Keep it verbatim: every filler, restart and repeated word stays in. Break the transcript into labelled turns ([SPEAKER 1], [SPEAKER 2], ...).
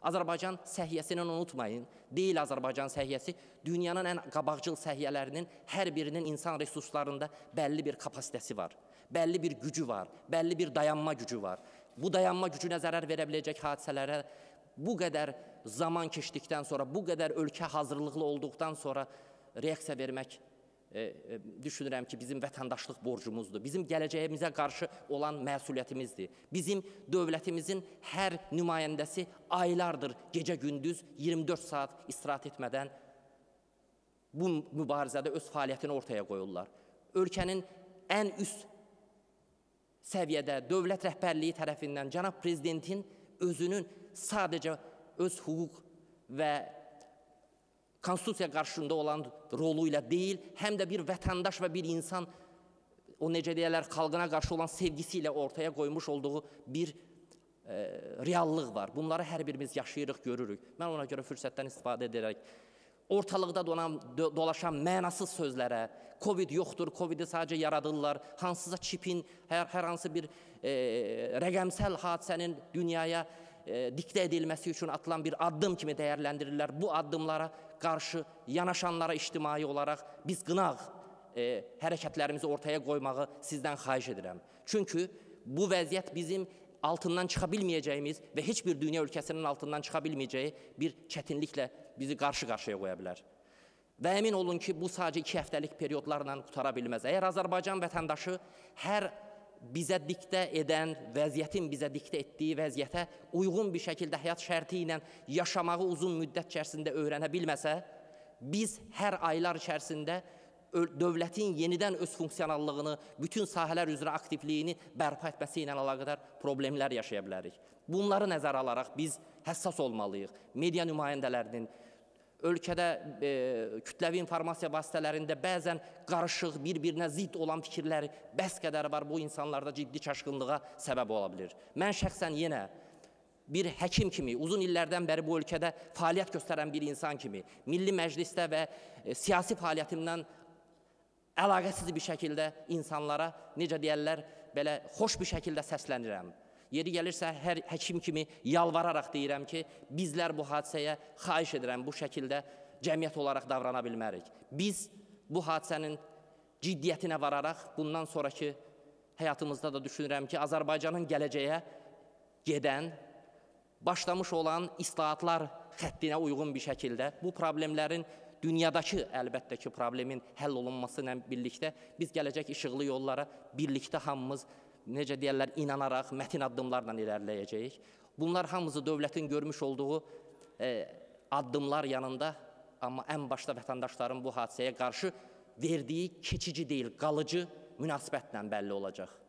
[SPEAKER 1] Azərbaycan səhiyyəsini unutmayın. Deyil Azərbaycan səhiyyəsi, dünyanın ən qabaqcıl səhiyyələrinin hər birinin insan resurslarında bəlli bir kapasitesi var. Bəlli bir gücü var, bəlli bir dayanma gücü var. Bu dayanma gücünə zərər verə biləcək hadisələrə bu qədər zaman keçdikdən sonra, bu qədər ölkə hazırlıqlı olduqdan sonra reaksiya vermək E, e, düşünürəm ki, bizim vətəndaşlıq borcumuzdur. Bizim gələcəyimizə qarşı olan məsuliyyətimizdir. Bizim dövlətimizin hər nümayəndəsi aylardır, gecə-gündüz iyirmi dörd saat istirahət etmədən bu mübarizədə öz fəaliyyətini ortaya qoyurlar. Ölkənin ən üst səviyyədə dövlət rəhbərliyi tərəfindən cənab prezidentin özünün sadəcə öz hüquq və konstitusiya qarşısında olan rolu ilə deyil, həm də bir vətəndaş və bir insan, o necə deyərlər, xalqına qarşı olan sevgisi ilə ortaya qoymuş olduğu bir e, reallıq var. Bunları hər birimiz yaşayırıq, görürük. Mən ona görə fürsətdən istifadə edərək, ortalıqda dolan, dolaşan mənasız sözlərə, Covid yoxdur, Covidi sadəcə yaradırlar, hansısa çipin, hər, hər hansı bir e, rəqəmsəl hadisənin dünyaya e, diktə edilməsi üçün atılan bir addım kimi dəyərləndirirlər. Bu addımlara qarşı yanaşanlara ictimai olaraq biz qınaq e, hərəkətlərimizi ortaya qoymağı sizdən xahiş edirəm. Çünki bu vəziyyət bizim altından çıxa bilməyəcəyimiz və heç bir dünya ölkəsinin altından çıxa bilməyəcəyi bir çətinliklə bizi qarşı-qarşıya qoya bilər. Və əmin olun ki, bu sadəcə iki həftəlik periyodlarla qutara bilməz. Əgər Azərbaycan vətəndaşı hər bizə diktə edən, vəziyyətin bizə diktə etdiyi vəziyyətə uyğun bir şəkildə həyat şərti ilə yaşamağı uzun müddət içərisində öyrənə bilməsə, biz hər aylar içərisində dövlətin yenidən öz funksionallığını, bütün sahələr üzrə aktivliyini bərpa etməsi ilə əlaqədar problemlər yaşaya bilərik. Bunları nəzərə alaraq biz həssas olmalıyıq. Media nümayəndələrinin, ölkədə e, kütləvi informasiya vasitələrində bəzən qarışıq, bir-birinə zidd olan fikirləri bəs qədər var, bu insanlarda ciddi çaşqınlığa səbəb ola bilir. Mən şəxsən yenə bir həkim kimi, uzun illərdən bəri bu ölkədə fəaliyyət göstərən bir insan kimi, Milli Məclisdə və e, siyasi fəaliyyətimdən əlaqəsiz bir şəkildə insanlara, necə deyərlər, belə xoş bir şəkildə səslənirəm. Yeri gəlirsə, hər həkim kimi yalvararaq deyirəm ki, bizlər bu hadisəyə xahiş edirəm, bu şəkildə cəmiyyət olaraq davrana bilmərik. Biz bu hadisənin ciddiyyətinə vararaq, bundan sonraki həyatımızda da düşünürəm ki, Azərbaycanın gələcəyə gedən, başlamış olan islahatlar xəttinə uyğun bir şəkildə bu problemlərin dünyadakı, əlbəttə ki, problemin həll olunması ilə birlikdə biz gələcək işıqlı yollara birlikdə hamımız, necə deyərlər, inanaraq, mətin addımlarla ilərləyəcəyik. Bunlar hamısı dövlətin görmüş olduğu e, addımlar yanında, amma ən başda vətəndaşların bu hadisəyə qarşı verdiyi keçici deyil, qalıcı münasibətlə bəlli olacaq.